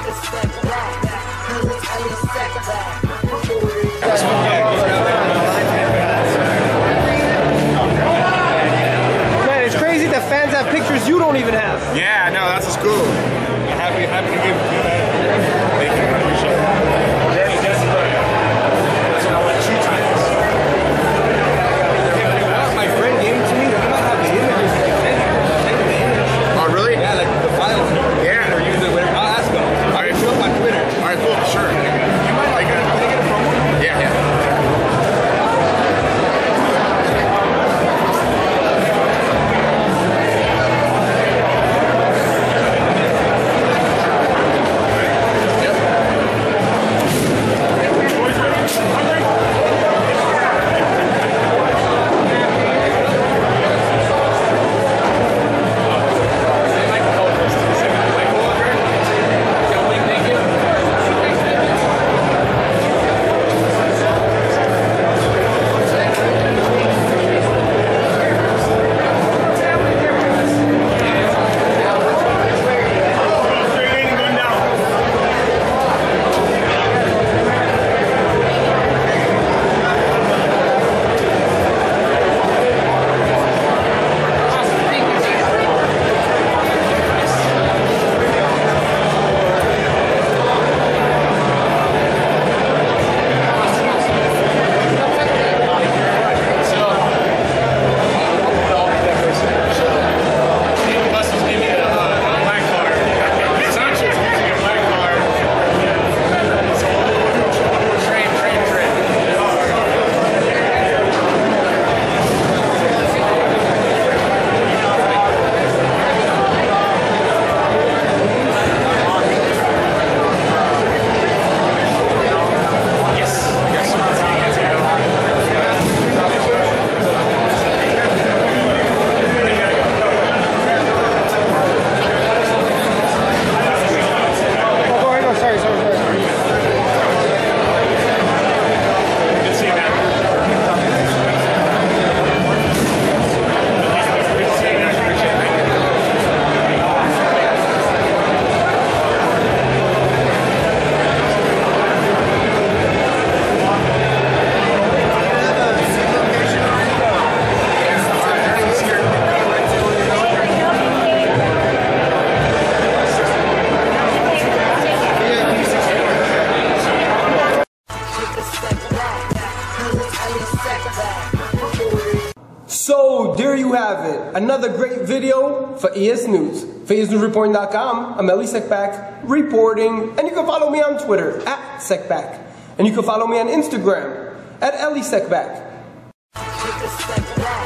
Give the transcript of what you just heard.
Man, it's crazy that fans have pictures you don't even have. Yeah, no, that's just cool. Happy to give you that. Thank you, I appreciate it. That's what I want 2 times. My friend gave it to me. I might have the images. Oh, really? Yeah, like the files. Yeah. Or use it, whatever. I'll ask them. Alright, Show up on Twitter. Alright, cool, for sure. You might like it. Can I get a promo? Yeah. So there you have it, another great video for ES News. For EsNewsReporting.com, I'm Ellie Sekback reporting, and you can follow me on Twitter at Sekback, and you can follow me on Instagram at Ellie Sekback.